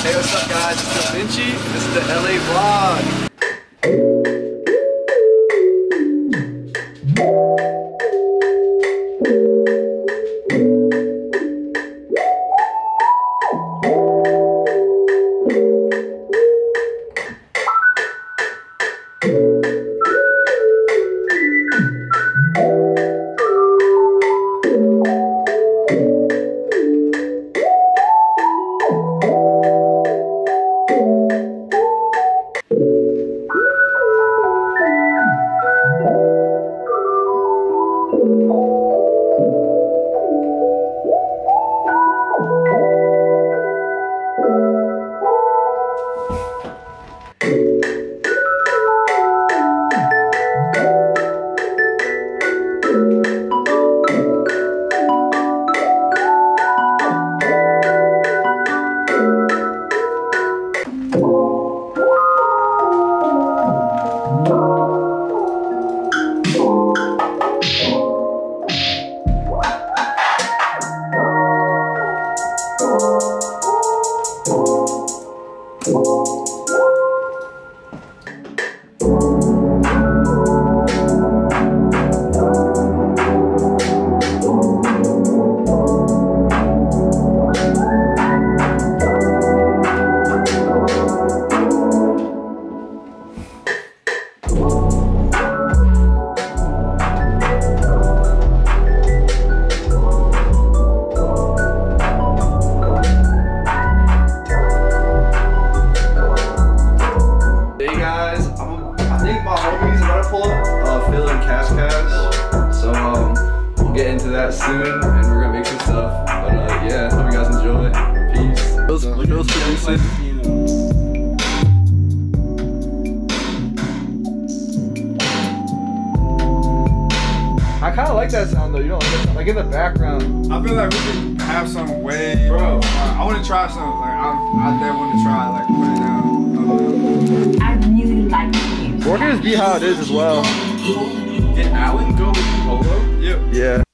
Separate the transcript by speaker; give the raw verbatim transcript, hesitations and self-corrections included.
Speaker 1: Hey, what's up guys? It's Dylvinci. This is the L A vlog. CashCache, so um, we'll get into that soon, and we're gonna make some stuff. But uh, yeah, hope you guys enjoy. Peace. Bill's, Bill's producing. I kind of like that sound though. You don't like that sound? Like in the background.
Speaker 2: I feel like we could have some way, bro. Uh, I want to try something. Like I, I there want to try, like put it down.
Speaker 3: I really like music.
Speaker 1: We're gonna just be how it is as well.
Speaker 2: Did Alan go with Polo? Yep.
Speaker 1: Yeah.